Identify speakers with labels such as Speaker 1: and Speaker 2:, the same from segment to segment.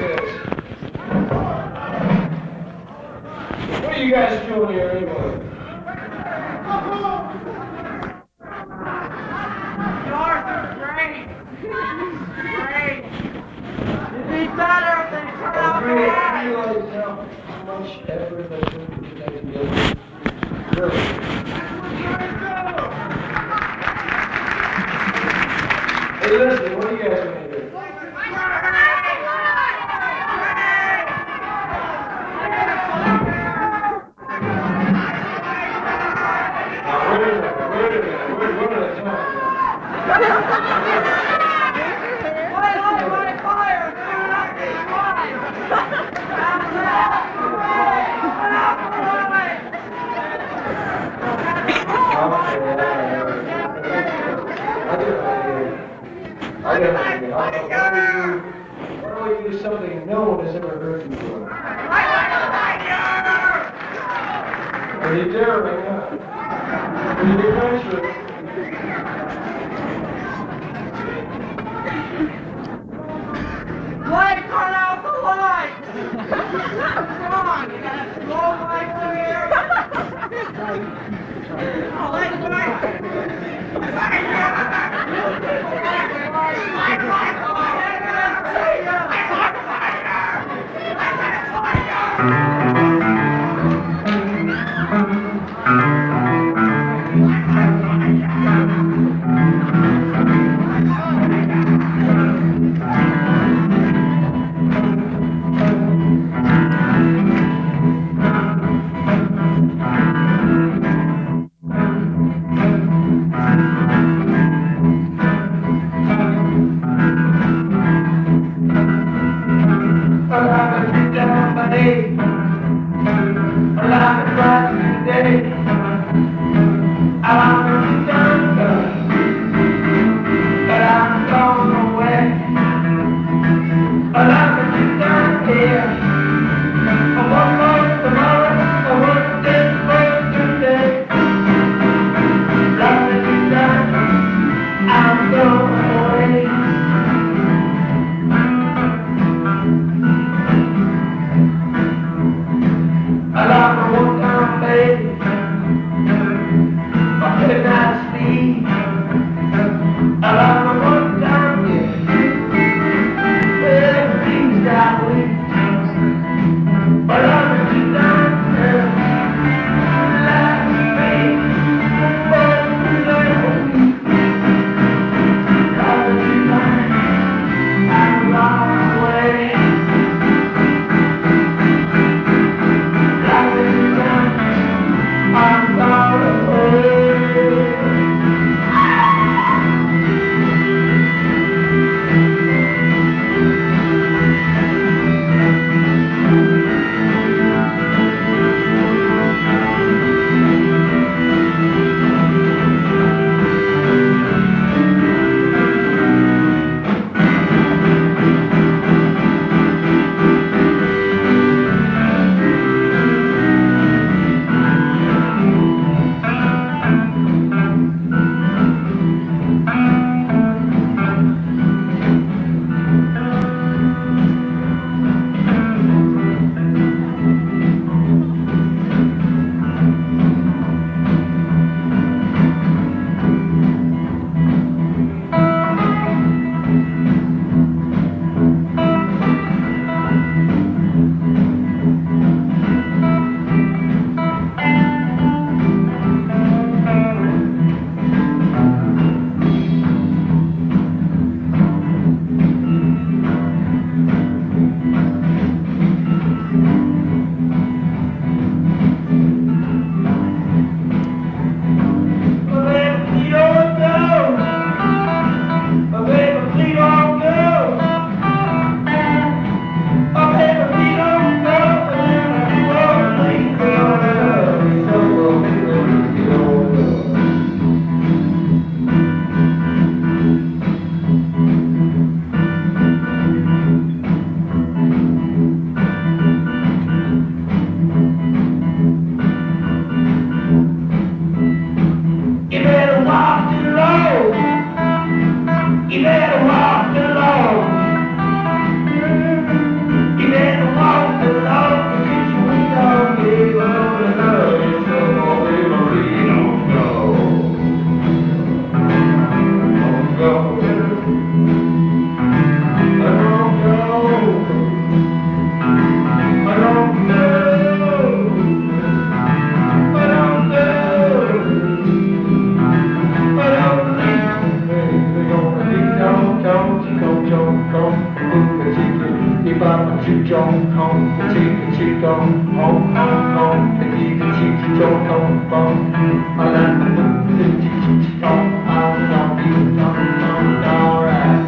Speaker 1: is. What are you guys doing here anyway?
Speaker 2: Great. You'd be better if they turned out
Speaker 1: Great.
Speaker 2: right.
Speaker 1: I realize how much effort that took to put that together. Really. Hey, listen, what are you guys going to do? Now, wait a minute. We're one at a time. I got an idea. Why don't we do something no one has ever heard before? Pretty daring, huh? Pretty adventurous.
Speaker 2: Light, turn out the light! Come on, you got a slow light here. Oh, let's
Speaker 1: home, home, the chico, home, home, home, the chico, home, home, I like the boom, the chico, alright.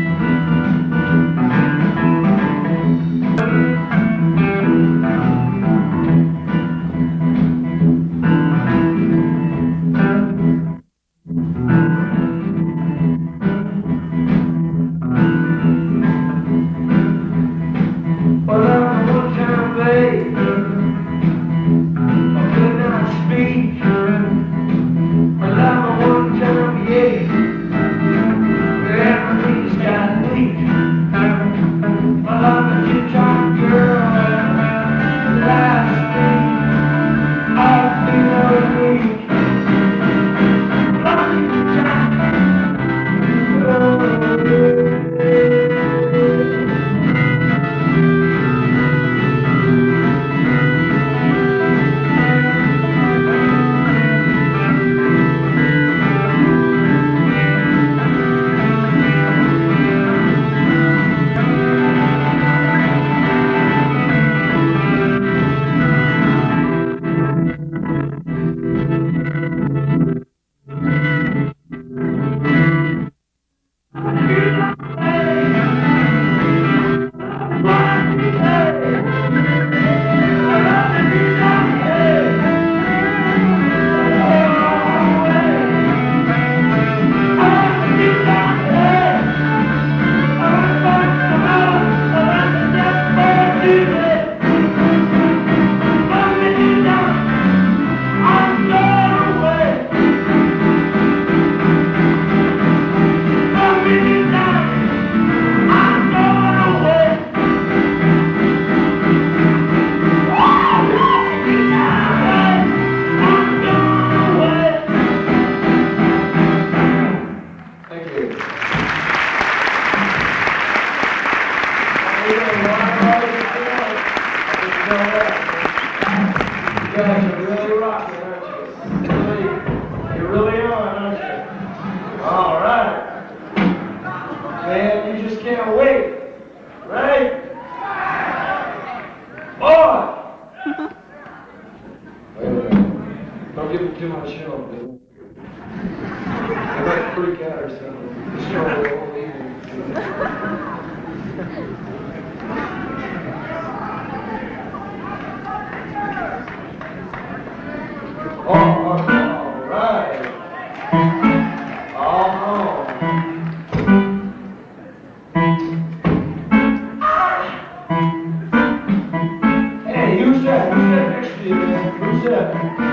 Speaker 1: You guys are really rocking, aren't you? You really are, aren't you? All right. Man, you just can't wait, right? Boy! Wait a minute. Don't give them too much help, dude. They might freak out or something. The show will leave. All right. Hey, who's that? Who's that next to you, man? Who's that?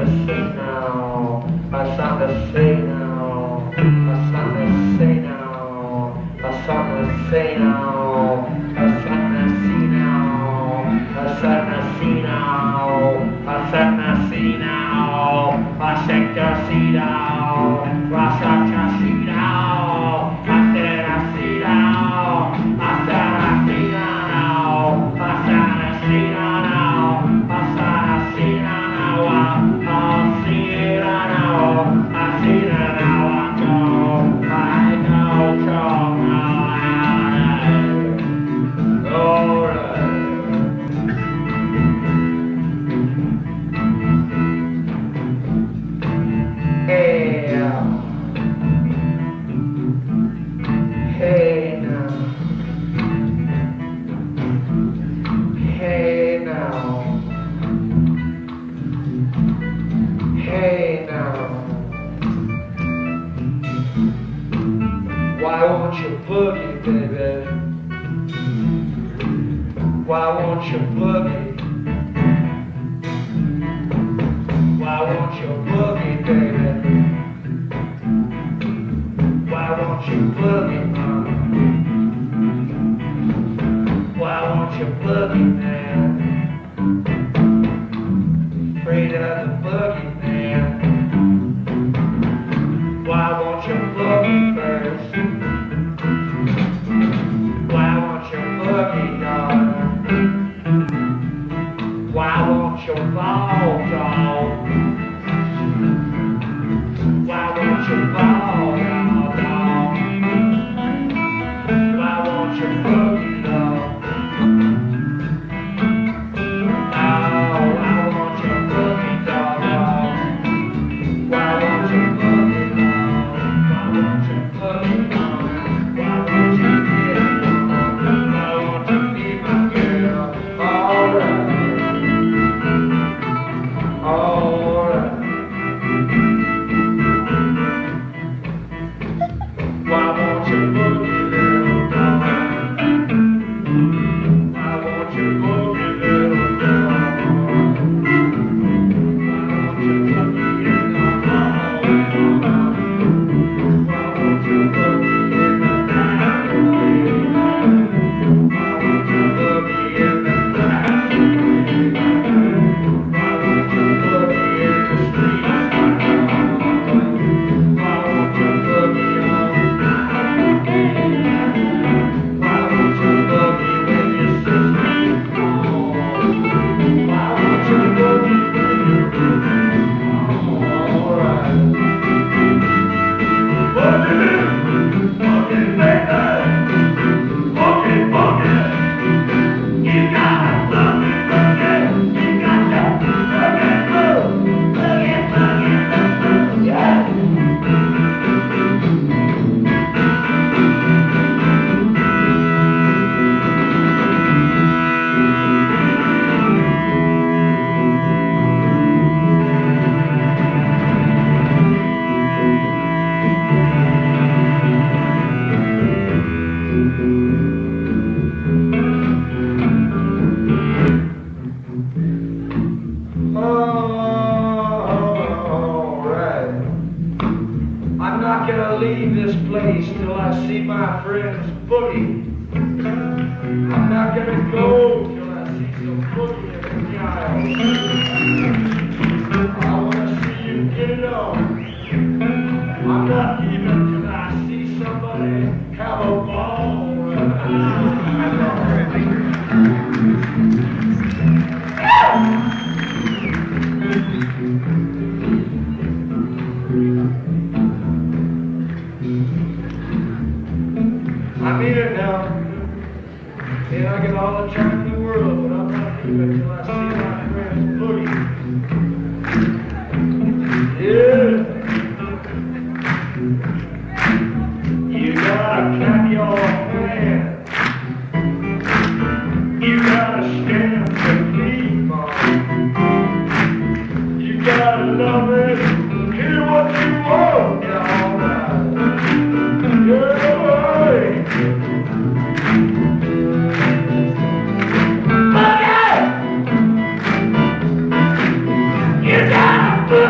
Speaker 1: say now. Got something to say now. Got something to say now. Got something to say now. Got something to see now. Got something to see now. Got something to see now. I said to see now. I said to see now. I said I see now. I said I see now. I said I see now. I said I see now. I see it now. I see it now. I know now. Alright. Hey now. Hey now. Hey now. Hey now. Why won't you boogie, baby? Why won't you boogie? Why won't you boogie, baby? Why won't you boogie, mama? Why won't you boogie, man? Afraid of the boogie, man. Why won't you boogie first? Why won't you boogie, darling? Why won't you fall, dog? Why won't you fall, dog? Why won't you boogie, dog? Oh, why won't you boogie, dog? Why won't you boogie, dog? Why won't you boogie, dog? Why won't you get it, dog? Why won't you be my girl? Alright. Alright. Why won't you boogie, little dog? Why won't you boogie, little dog? Why won't you boogie in the hallway? Why won't you boogie in the night? Why won't you boogie in the classroom? Why won't you boogie in the street? Why won't you boogie all night? Why won't you boogie when your sister's home? Why won't you boogie when you're home? Alright. Boogie, boogie, baby. Boogie, boogie. You gotta boogie, boogie. You got that boogie, boogie, boogie, boogie, boogie, yeah. Alright. I'm not gonna leave this place till I see my friends boogie. I'm not gonna go till I see some boogie in the aisle. I wanna see you get it on. I'm not leaving till I see somebody have a ball. I'm here now, and I get all the time in the world, but I'm not leaving until I see my friends boogie. Yeah. You gotta clap your hands. You gotta stand and lead, Mom. You gotta love it, hear what you want, yeah, alright. Yeah. You gotta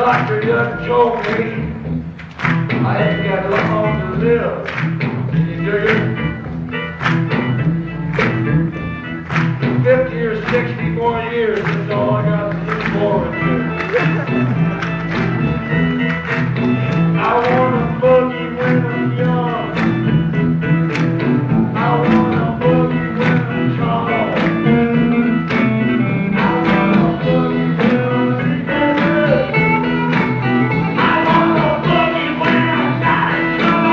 Speaker 1: doctor just told me I ain't got long to live. Can you do it? 50 or 60 more years is all I got to look forward to. I want a boogie when I'm young. I want a boogie when I'm tall. I want a boogie when I'm together. I want a boogie when I got it. Come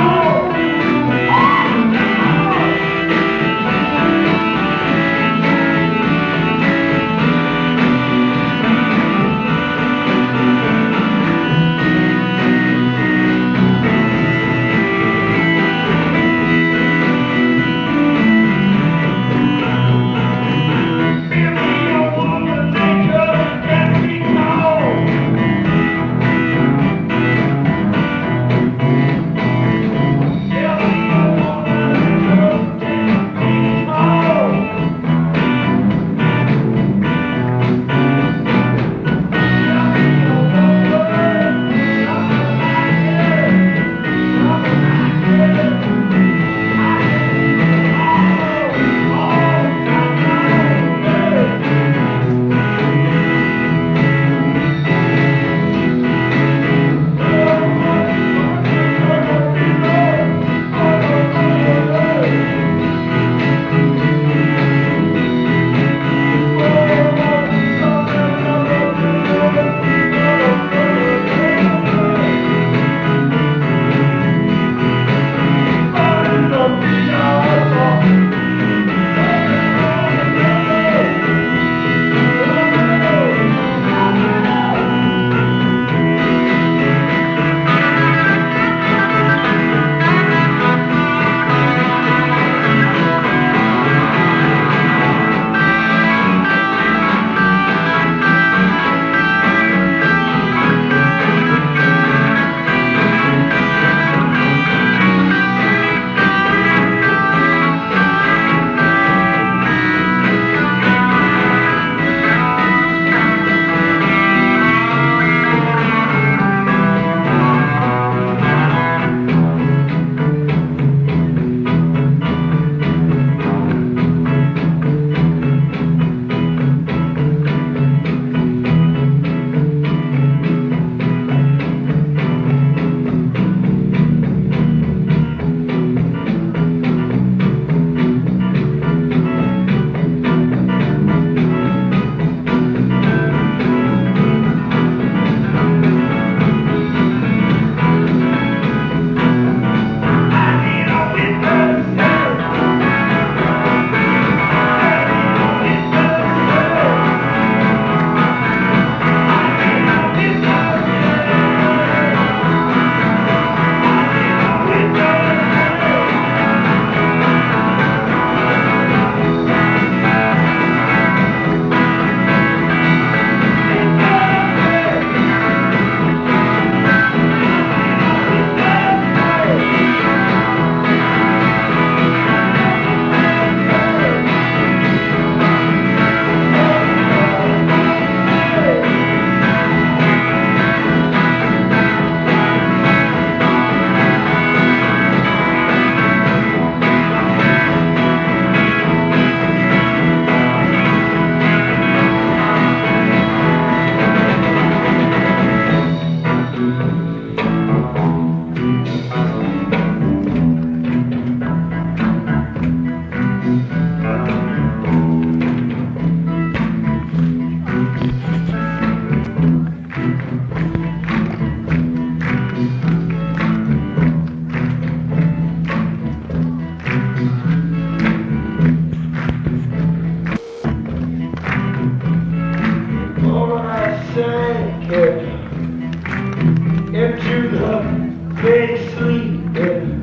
Speaker 1: into the big sleeping.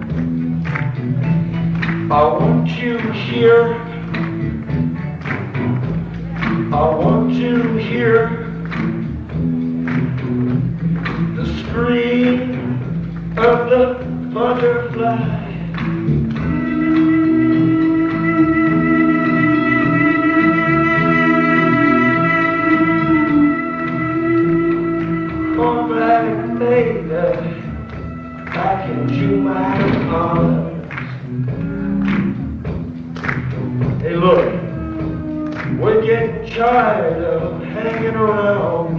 Speaker 1: I want you here. I want to hear the scream of the butterfly. Come back. into my arms. Hey, look, we're getting tired of hanging around.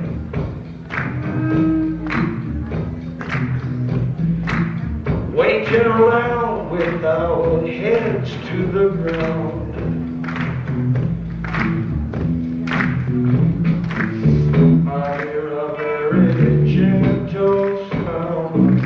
Speaker 1: Waiting around with our heads to the ground. I hear a very gentle sound.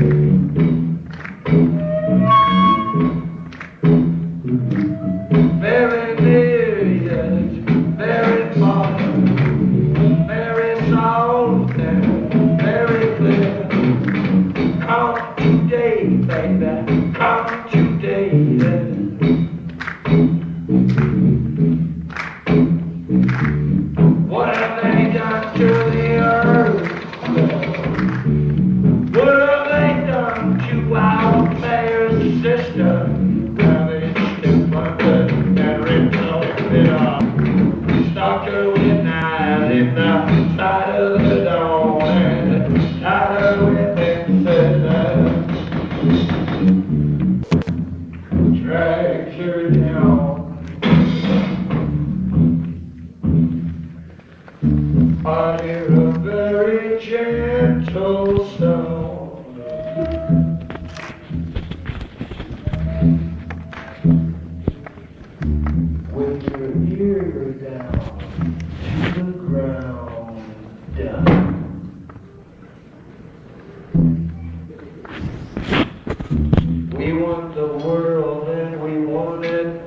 Speaker 1: Very near yet very far, very soft and very clear. Come today, baby, come today. What have they done to the earth? What have they done to our fair sister? Now they stick my blood and ripped it off. Stuck her with knives in the side of the dawn and tied her with scissors. Dragged her down. I hear a very gentle sound. With your ear down to the ground. We want the world and we want it.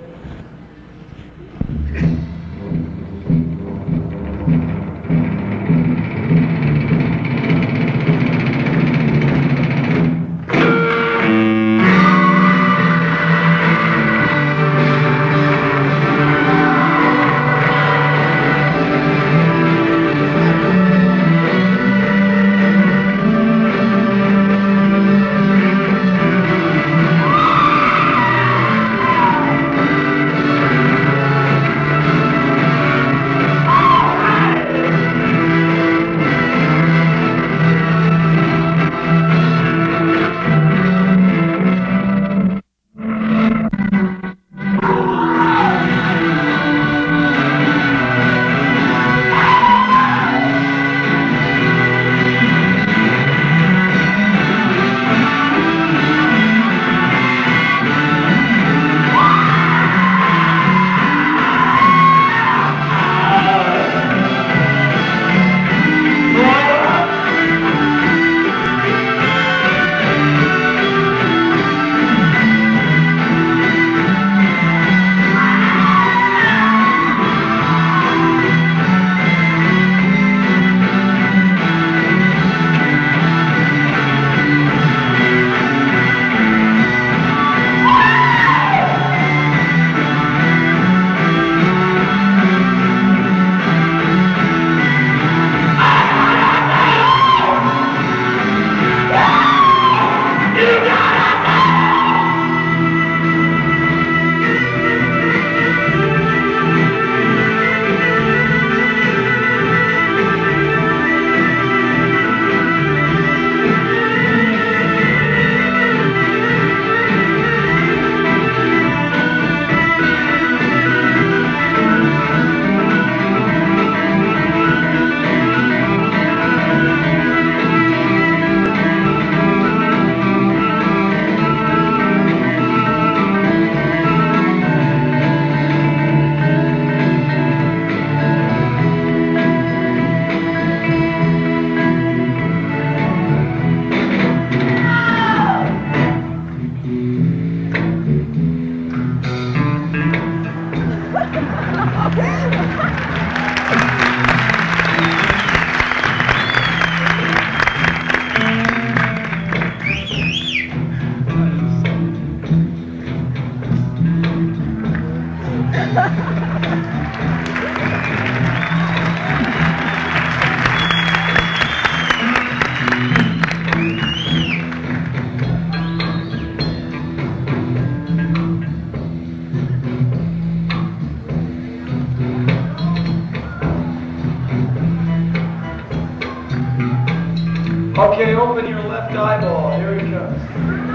Speaker 1: Okay, open your left eyeball. Here he comes.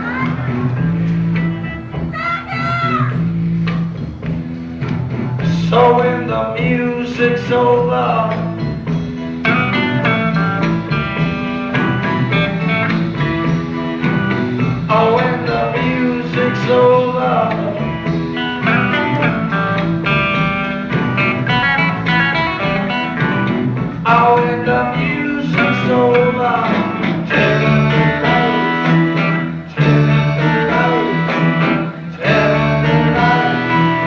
Speaker 1: So when the music's over, oh, when the music's over, oh, when the music's over, turn on the lights, turn on the lights, turn on the lights.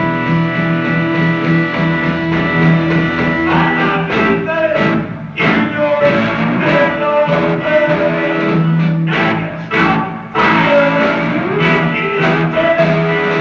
Speaker 1: And I'll be there in your mellow bed, and stop fire in the day,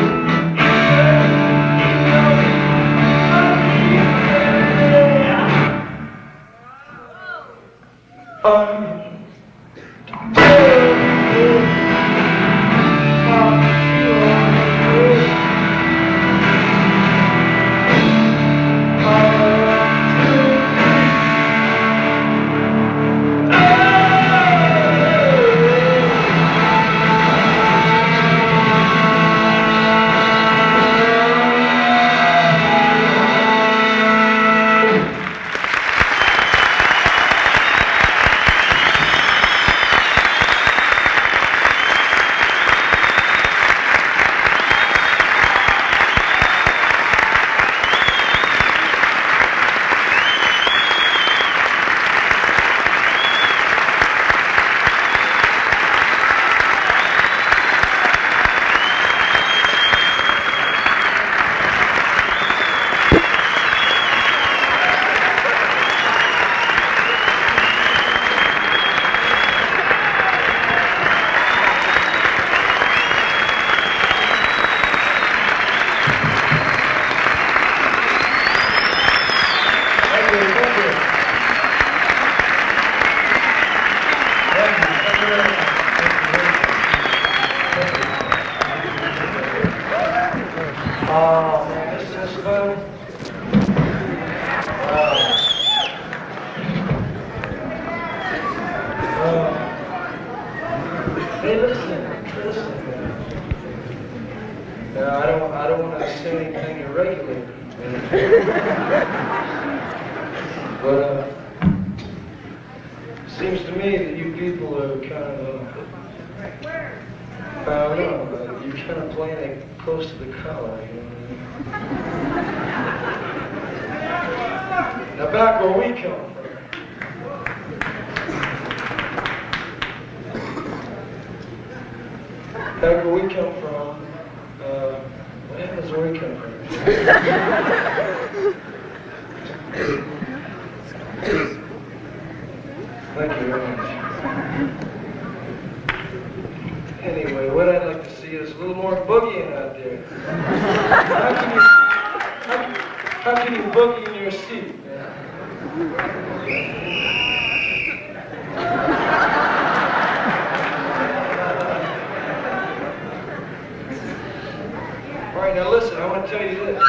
Speaker 1: oh man, this is fun. Hey, listen. Now, I don't want to say anything irregular, but seems to me that you people are kind of, I don't know, you're kind of playing it close to the collar, you know what I mean? Now back where we come from. Back where we come from, what happens where we come from? Thank you very much. Anyway, what I'd like to see is a little more boogieing out there. How can you boogie in your seat? All right, now listen, I want to tell you this.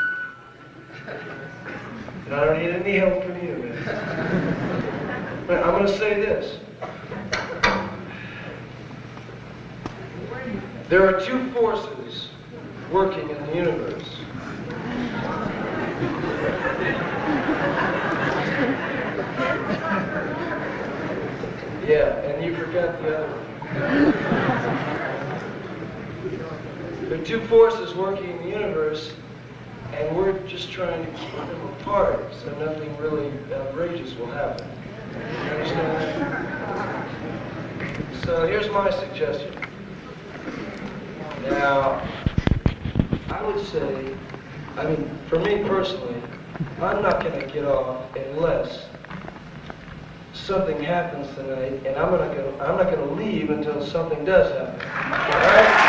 Speaker 1: And I don't need any help from you, man. But I'm going to say this. There are two forces working in the universe. Yeah, and you forgot the other one. There are two forces working in the universe, and we're just trying to keep them apart so nothing really outrageous will happen. You understand that? So here's my suggestion. Now, I would say, I mean, for me personally, I'm not going to get off unless something happens tonight, and I'm not going to leave until something does happen. All right?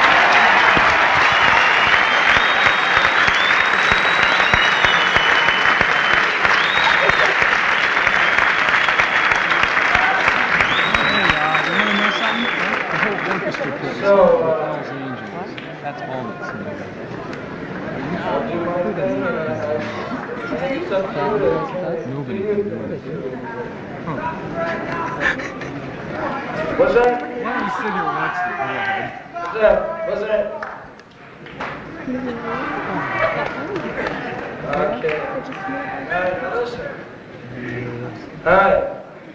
Speaker 1: So,
Speaker 3: that's all it's
Speaker 1: I'll do my thing, and I think it's up to you to do your thing. What's that?
Speaker 3: Yeah, you sit here and watch the
Speaker 1: What's that? What's that? Okay. All right, now listen. All right.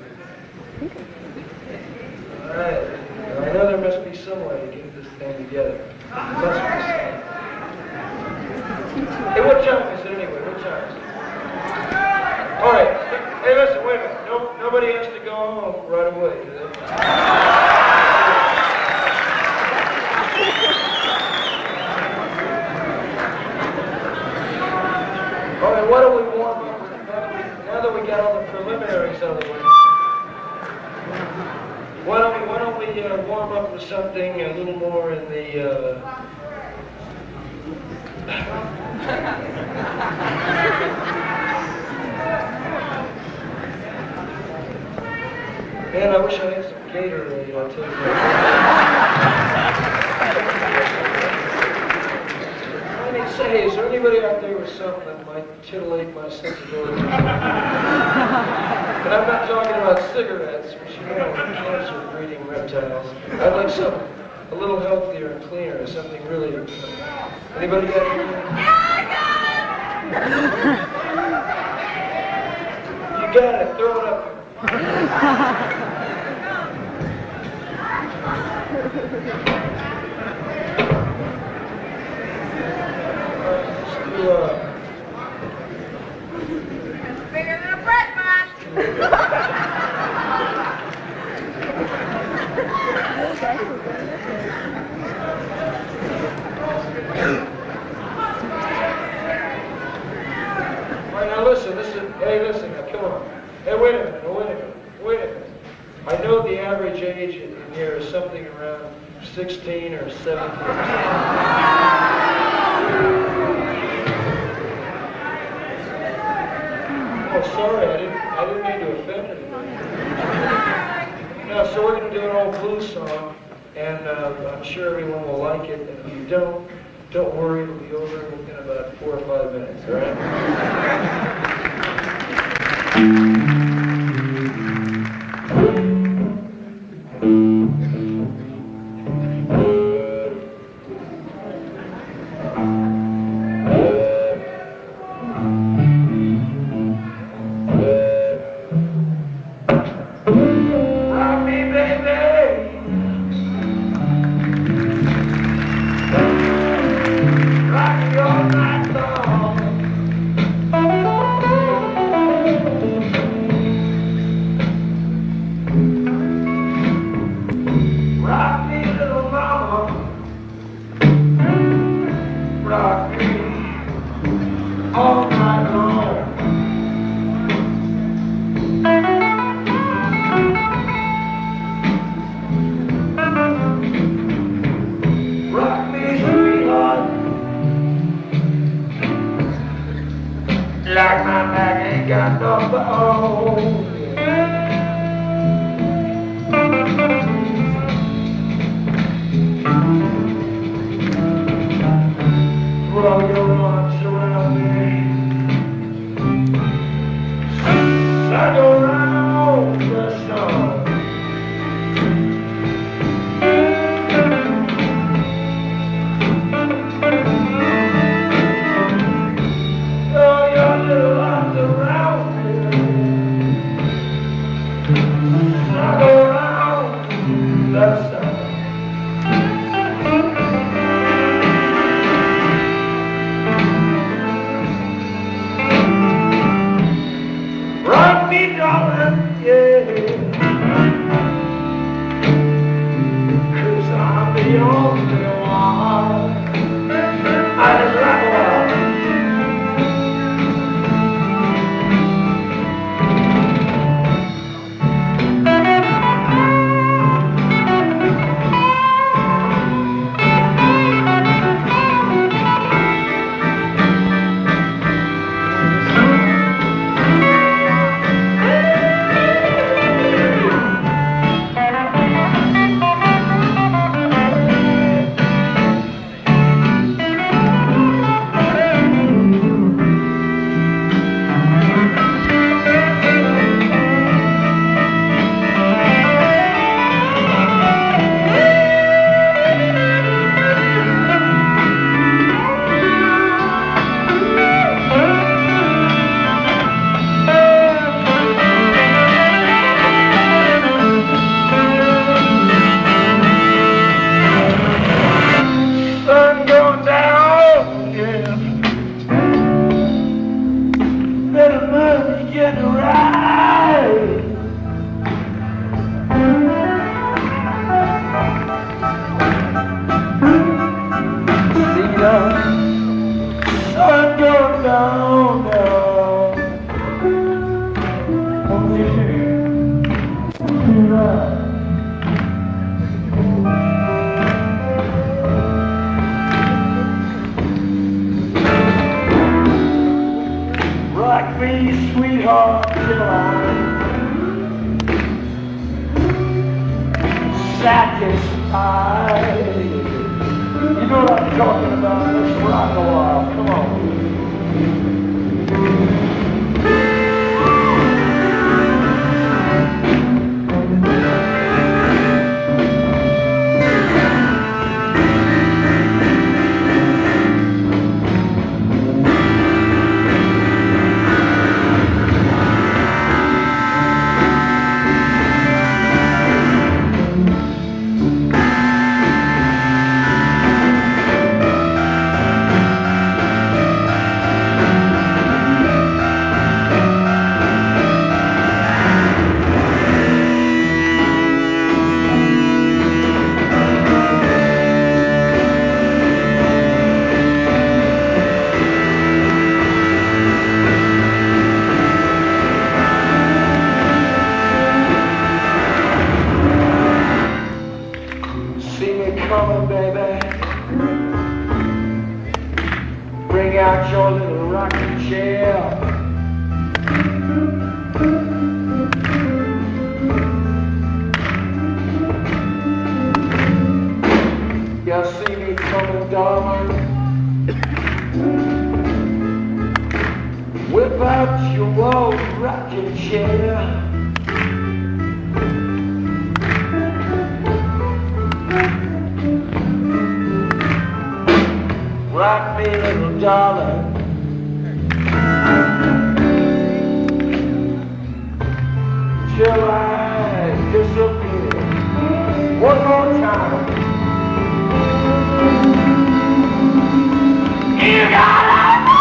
Speaker 1: All right. Now, I know there must be some way to get this thing together. Must be some. Hey, what time is it anyway? What time is it? All right. Hey, listen, wait a minute. Nobody has to go home right away, do they? All right, what do we warm up with? Now that we got all the preliminaries out of the way, why don't we warm up with something a little more in the Man, I wish I had some Gatorade, I'll tell you that. I mean, say, is there anybody out there with something that might titillate my sensibilities? And I'm not talking about cigarettes, which you know are cancer-breeding reptiles. I'd like something a little healthier and cleaner, something really... Anybody got anything? You got it, throw it up.
Speaker 2: Bigger than a bread box.
Speaker 1: All right, now listen, hey, listen, now, come on. Hey, wait a minute. I know the average age in here is something around 16 or 17. Oh, sorry, I didn't mean to offend anybody. Now, so we're going to do an old blues song, and I'm sure everyone will like it, and if you don't worry, it'll be over in about 4 or 5 minutes, all right? Rock me, baby. Rock me all night long. Rock me, little mama. Rock me all night long. Rock me, sweetheart, like my back ain't got no bone. Throw your arms around me, like around the sun. Throw your little arms around me, like around the sun. Rock me, darling, yeah. 'Cause I'm the only one. I just like a while. satisfied. You know what I'm talking about? Let's rock a while. Come on. Bring out your little rocking chair. You see me coming, darling? Whip out your old rocking chair. Rock me, little darling. Till I disappear. One more time. You gotta love me.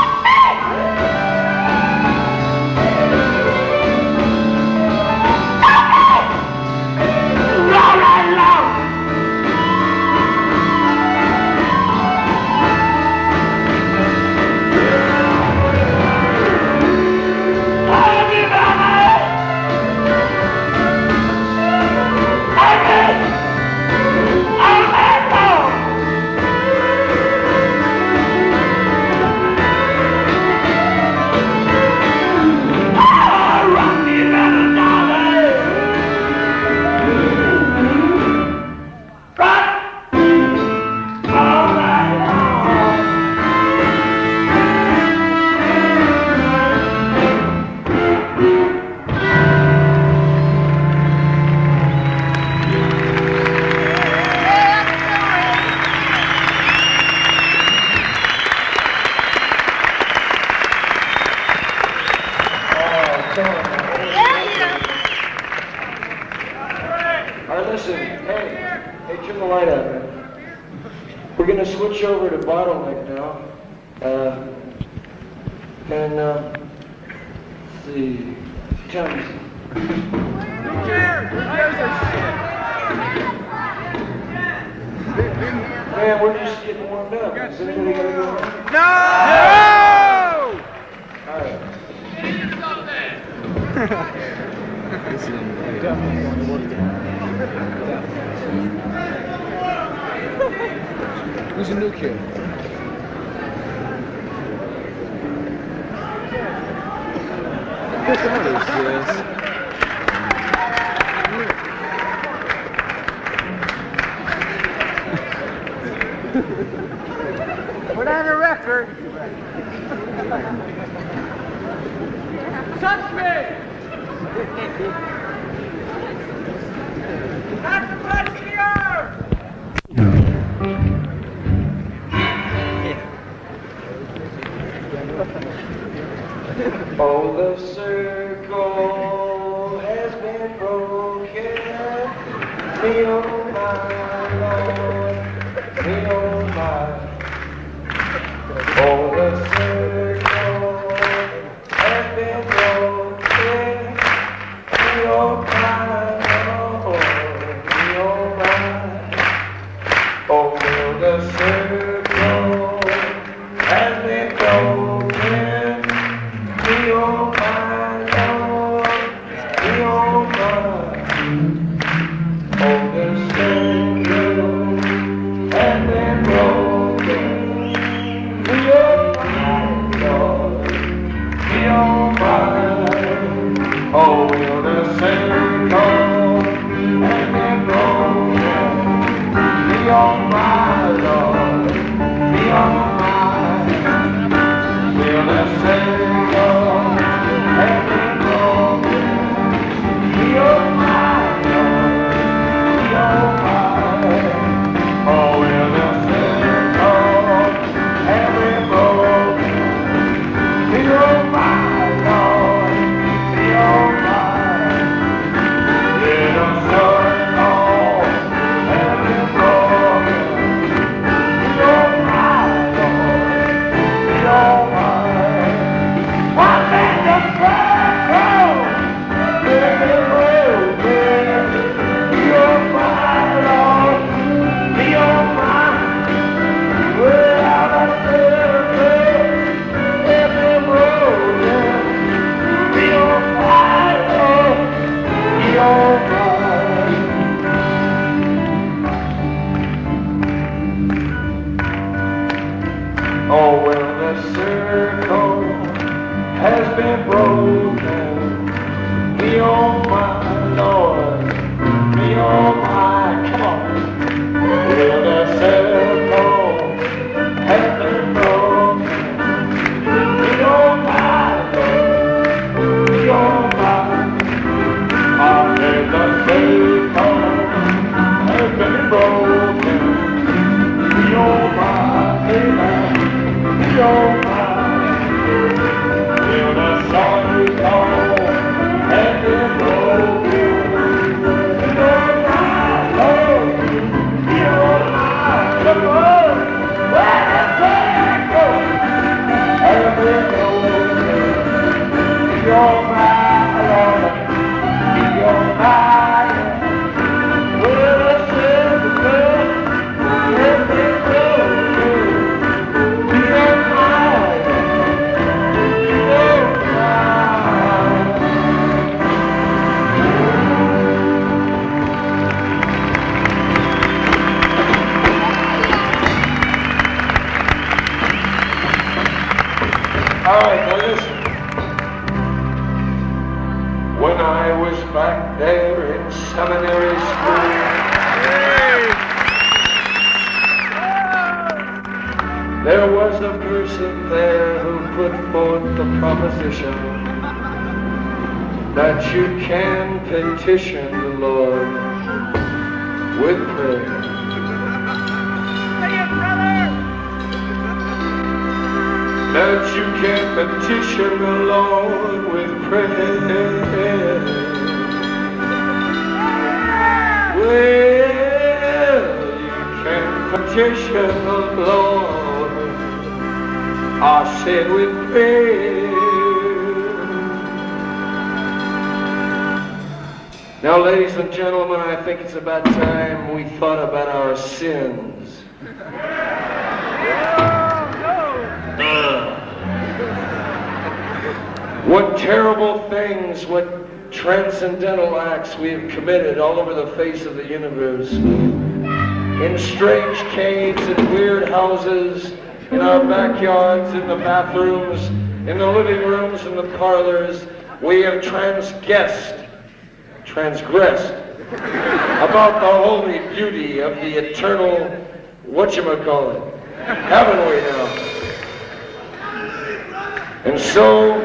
Speaker 1: Alright, listen, hey, turn the light up, man. We're gonna switch over to Bottleneck now. Let's see, tell me. Man, we're just getting warmed up. Is anybody gonna go?
Speaker 2: No!
Speaker 1: Alright.
Speaker 3: Who's a new kid? What is this?
Speaker 2: Put on a record. Touch me! Not the blood in the earth!
Speaker 1: Oh, the circle has been broken. Me, oh my Lord, me, oh my. Oh, the circle has been broken. Me, oh my Lord, me, oh my. Oh, the circle has been broken. Me, oh my Lord, me, oh my. Oh, the circle has been broken. Me, oh my Lord, me, oh my. Oh, will the circle back there in seminary school. There was a person there who put forth the proposition that you can petition the Lord with prayer.
Speaker 2: Say it, brother!
Speaker 1: That you can petition the Lord with prayer. Well, you can petition the Lord, I said with prayer. Now, ladies and gentlemen, I think it's about time we thought about our sins. What terrible things, what transcendental acts we have committed all over the face of the universe. In strange caves, in weird houses, in our backyards, in the bathrooms, in the living rooms, in the parlors, we have transgressed about the holy beauty of the eternal whatchamacallit, haven't we now? And so,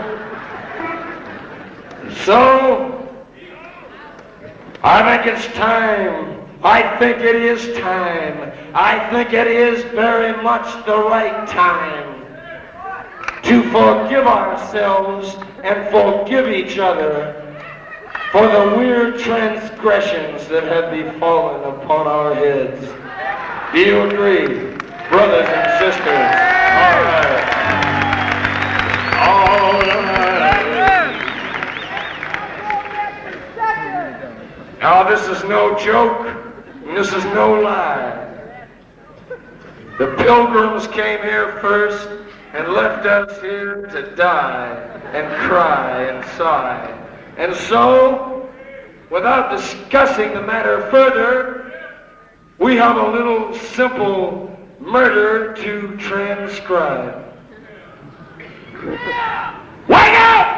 Speaker 1: I think it's time. I think it is time. I think it is very much the right time to forgive ourselves and forgive each other for the weird transgressions that have befallen upon our heads. Do you agree, brothers and sisters? All right. All right. Now, this is no joke, and this is no lie. The Pilgrims came here first and left us here to die and cry and sigh. And so, without discussing the matter further, we have a little simple murder to transcribe. Wake up!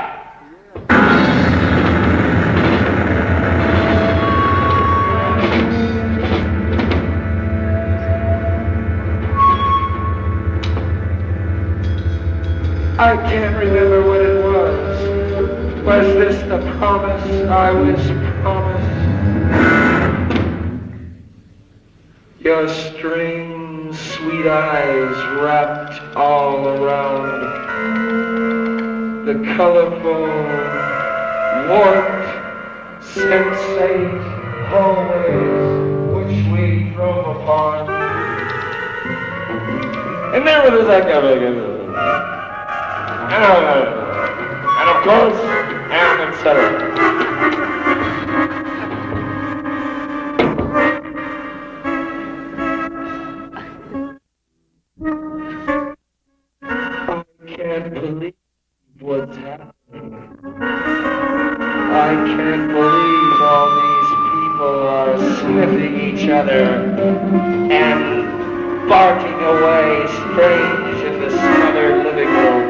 Speaker 1: I can't remember what it was. Was this the promise I was promised? Your strange, sweet eyes wrapped all around the colorful, warped, sensate hallways which we drove upon. And there was that guy. And of course, and etc. I can't believe what's happening. I can't believe all these people are sniffing each other and barking away strange in the smothered living room.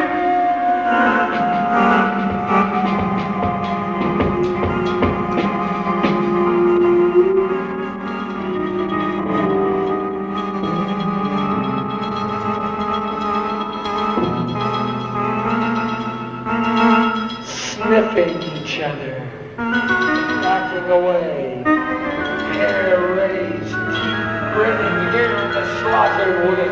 Speaker 1: Sniffing each other, backing away, hair raised, grinning here in the slaughtered wood.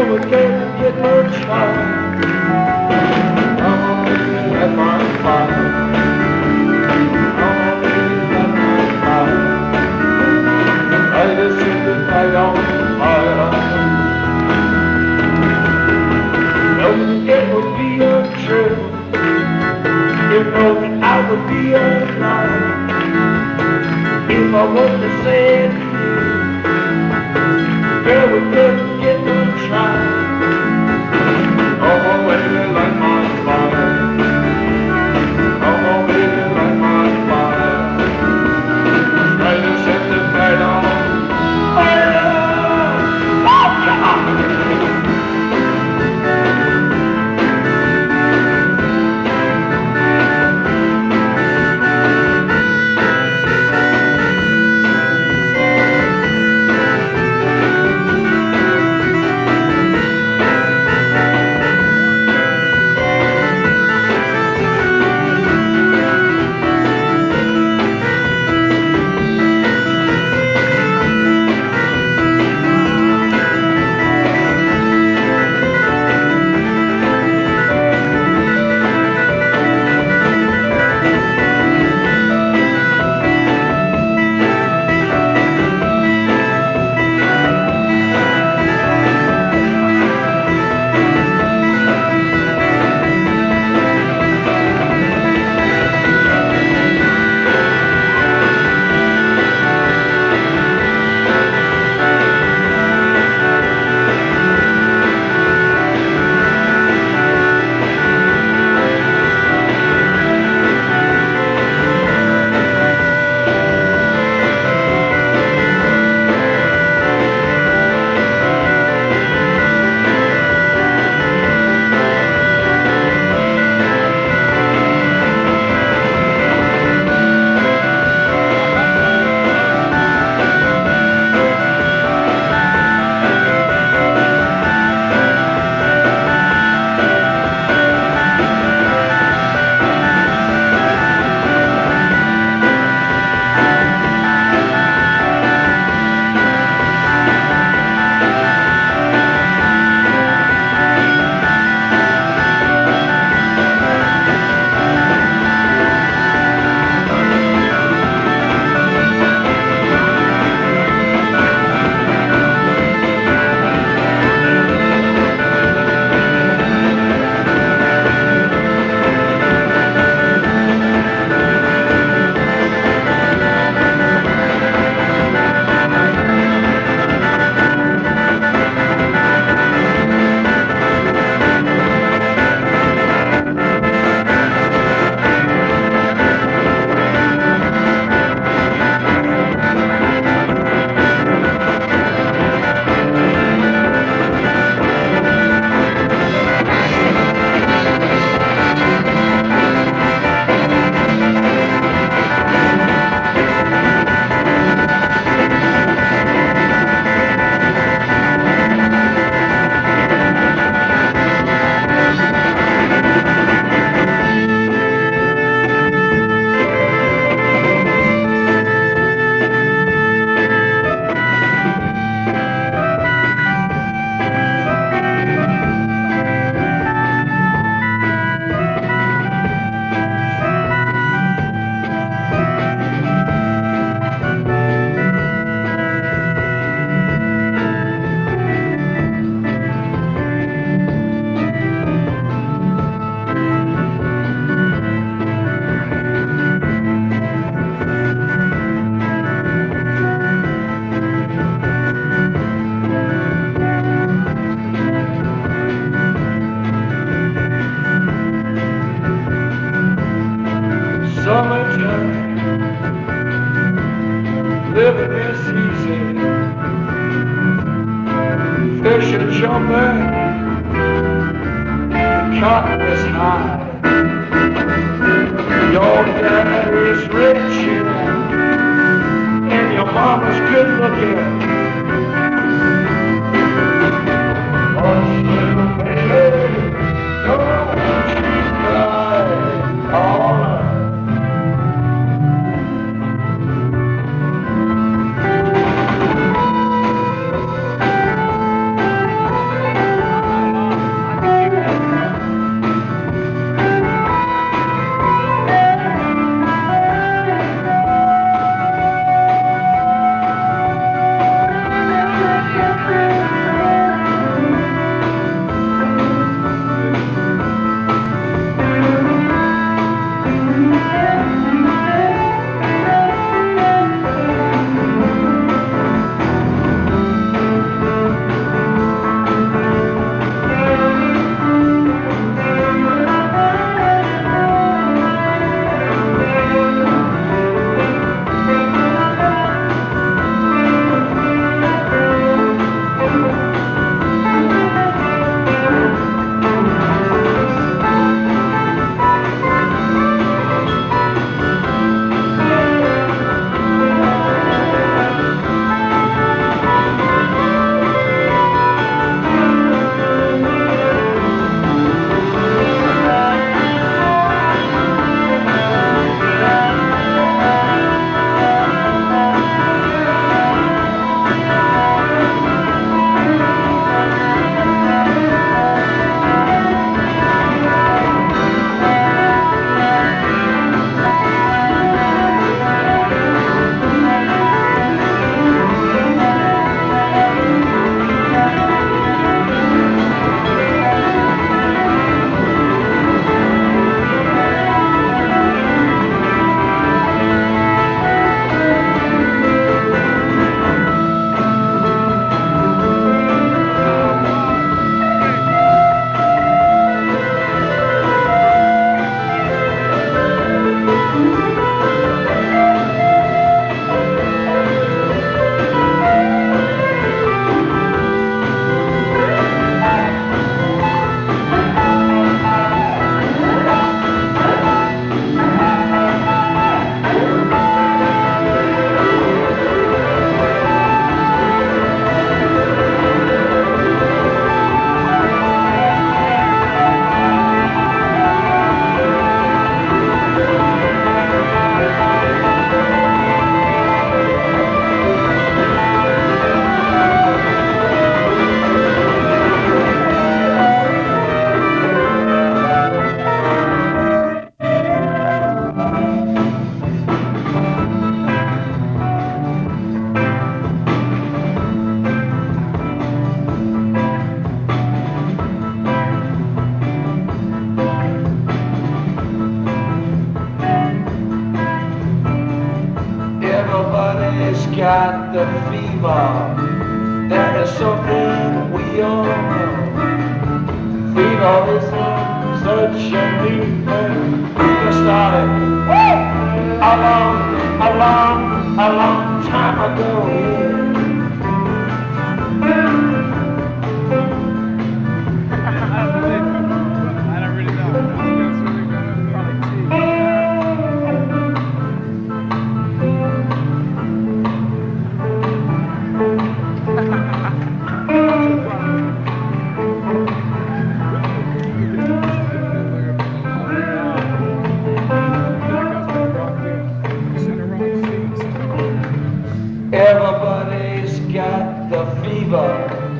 Speaker 1: never can get much higher. Come on, baby, light my fire. Come on, baby, light my fire. Light us in the night on fire. No, it would be untrue. You know that I would be alive if I was to say to you, girl, we couldn't get much higher. Oh, baby, light my fire. Oh, baby, light my fire. Try to set the night on fire. Oh, God. Summertime, living is easy. Fish are jumping, cotton is high. Your dad is rich, and your mama's good looking. Hush, little baby, don't you cry all night. got the fever. There is something we all know. Fever is such a new thing. Fever started a long time ago. Everybody's got the fever.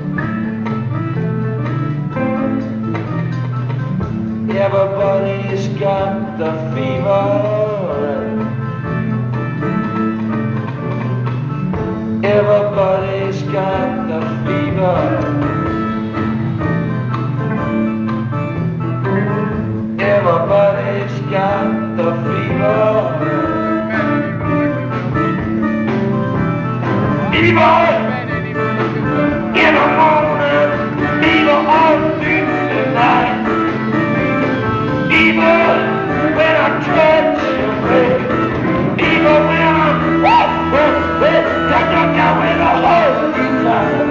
Speaker 1: Everybody's got the fever. Everybody's got the fever. Everybody's got the fever. Fever in the morning, fever all through the night. Fever when I catch a break. Fever when I'm with the whole time.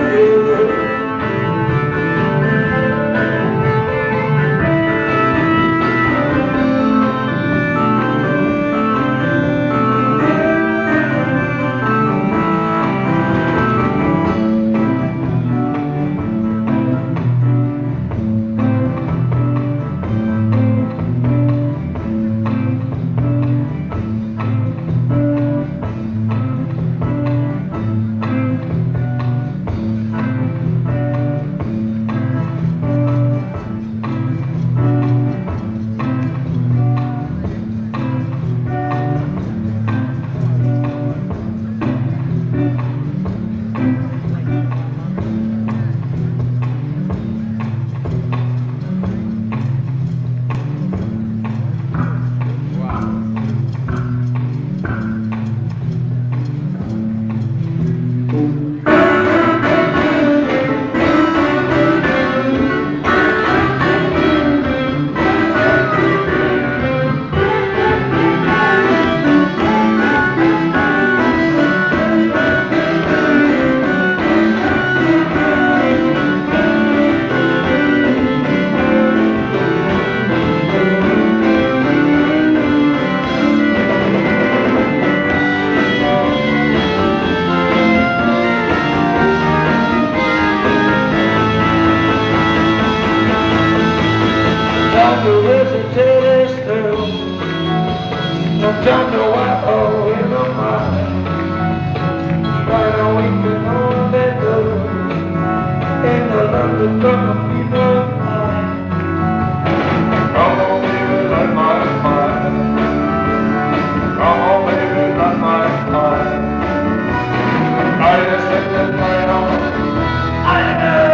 Speaker 1: No time to wipe away my mind. Try to weaken on that door. And the love to come and be the night. Come on, baby, light my fire. Come on, baby, light my fire. I just set that light on. I know.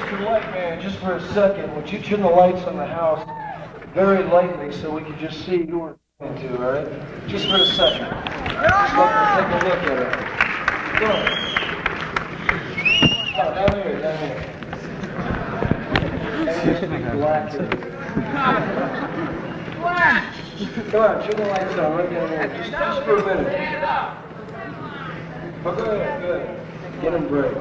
Speaker 1: Mr. Lightman, just for a second, would you turn the lights on the house very lightly so we can just see who we're talking to, all right? Just for a second. Just let me take a look at it. Go on. Oh, down here, down here. And there's big black here. Come on, turn the lights on right down there. Just for a minute. Oh, go ahead, go ahead. Get them bright.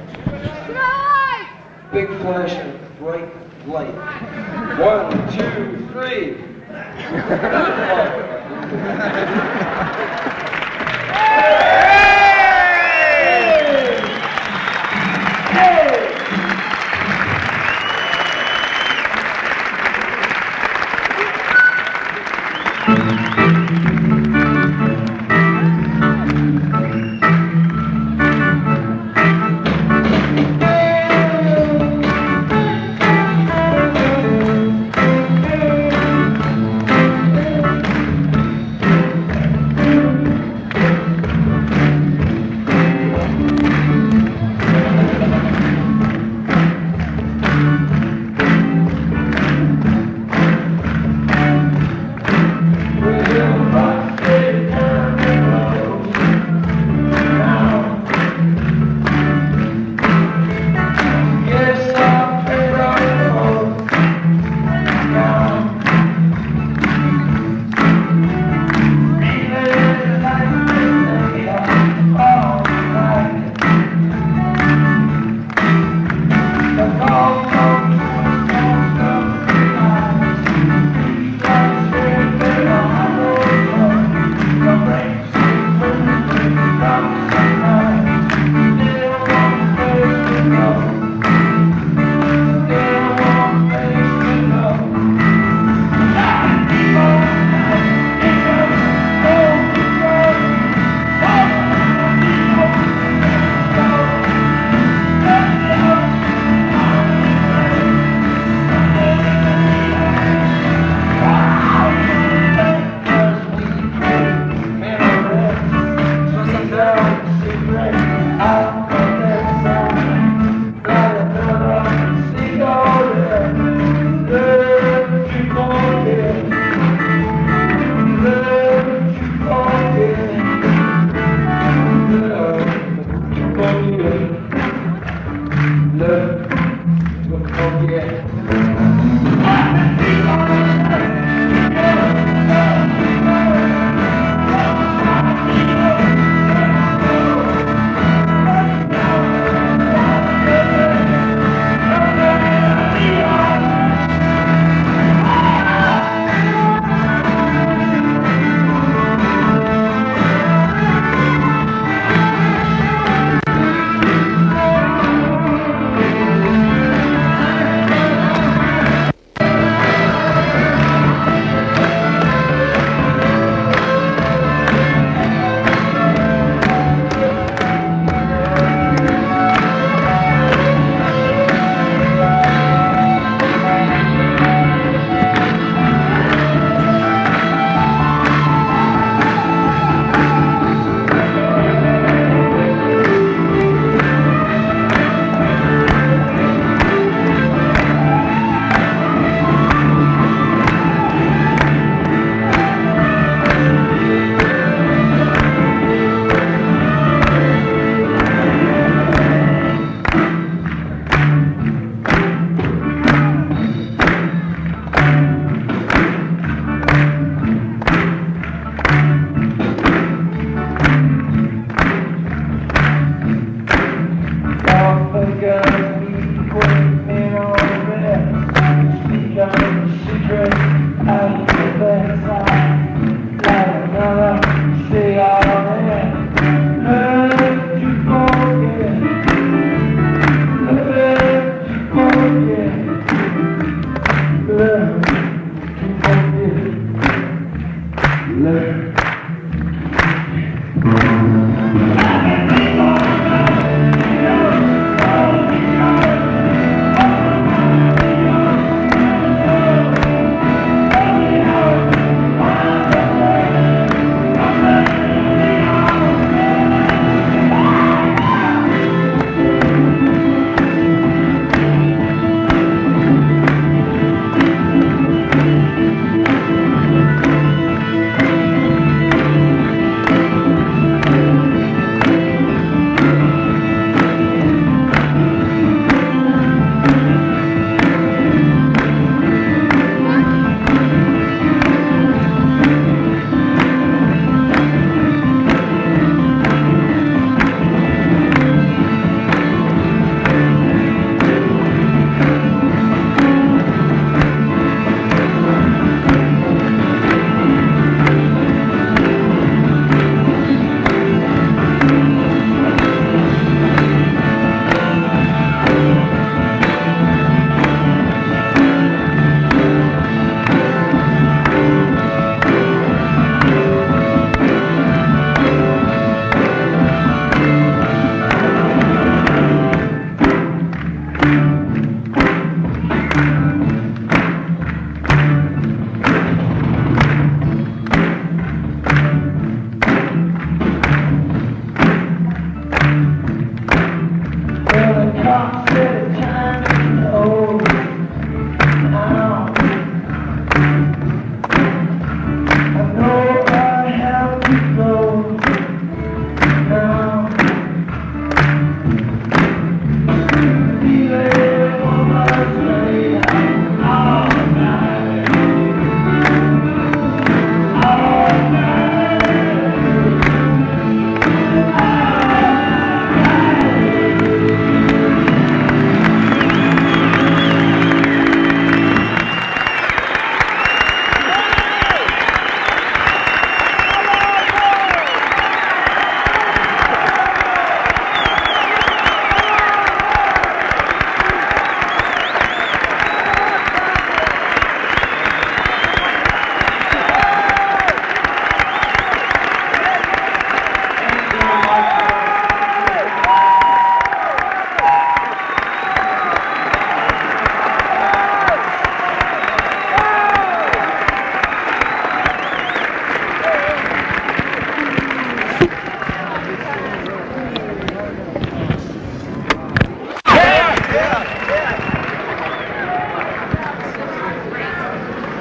Speaker 1: Big flashing, bright light. 1, 2, 3.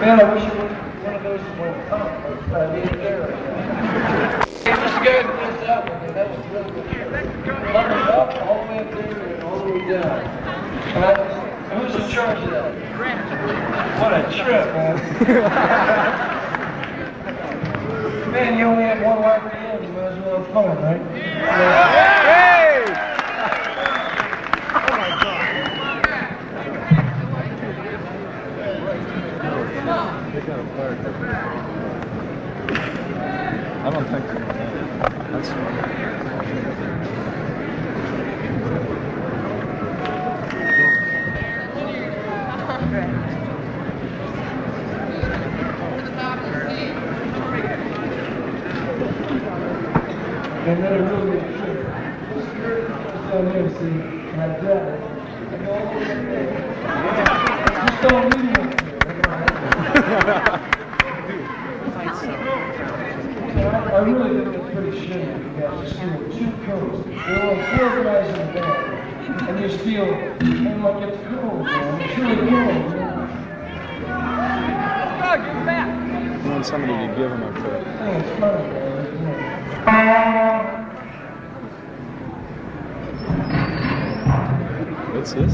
Speaker 1: Man, I wish it was one of those went up, but I didn't care. Just go ahead and finish that one, man. That was really good. Levered up all the way up there and all the way down. Alright? And who's in charge of that? What a trip, man. Man, you only have one life to live, you might as well have fun, right?
Speaker 3: I don't think that's
Speaker 1: And then it really gets tricky. Down here, see, and I grab it. I go all the way there. Just don't leave me up here. I really think it's pretty shitty. You guys just steal 2 coats. There were like 4 guys in the band. And you steal, and like it's cool, man. It's really cool, man.
Speaker 2: Go, give it back.
Speaker 3: I want somebody to give him a coat.
Speaker 1: Hey, it's funny, man.
Speaker 3: What's this?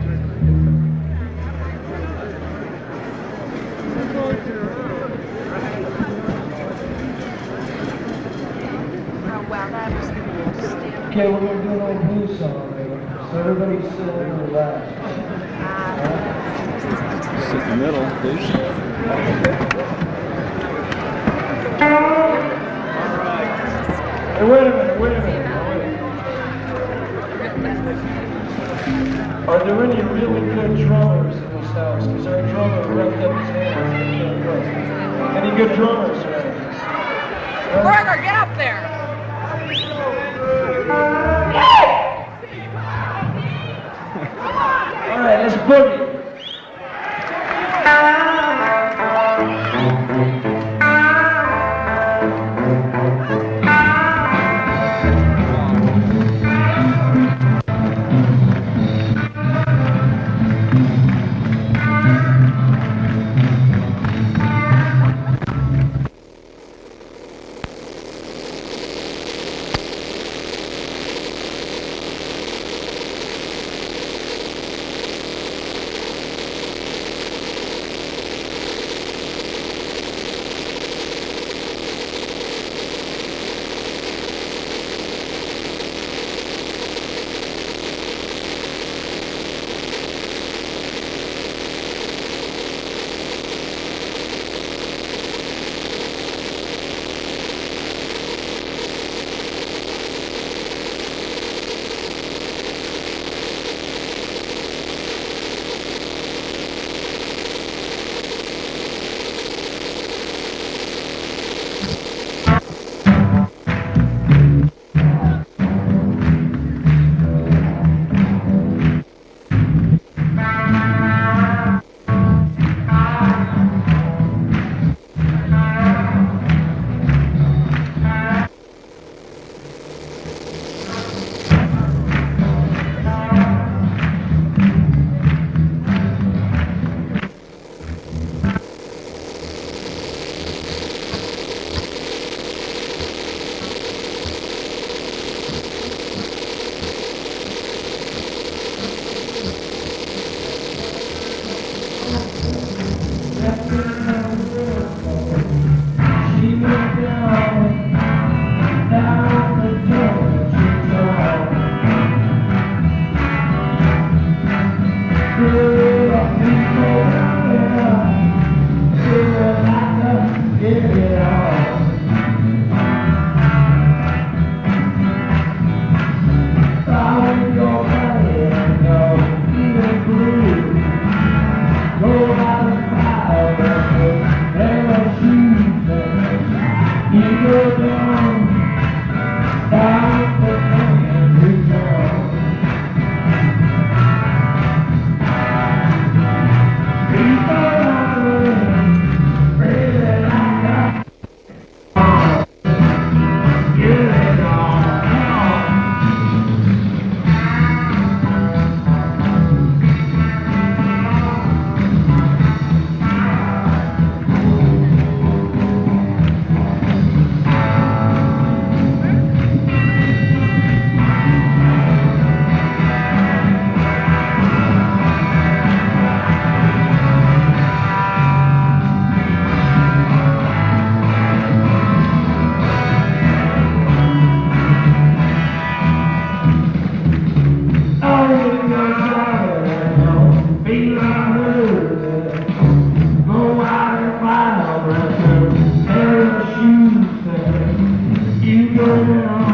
Speaker 1: Okay, we're going to do an old blues song, baby. So everybody sit and relax.
Speaker 3: Sit in the middle, please.
Speaker 1: Hey, wait a minute. Are there any really good drummers in this house? Because our drummer wrecked up his hands and he can't play. Any good drummers around?
Speaker 2: Burger, get up there.
Speaker 1: All right, let's boogie. going on.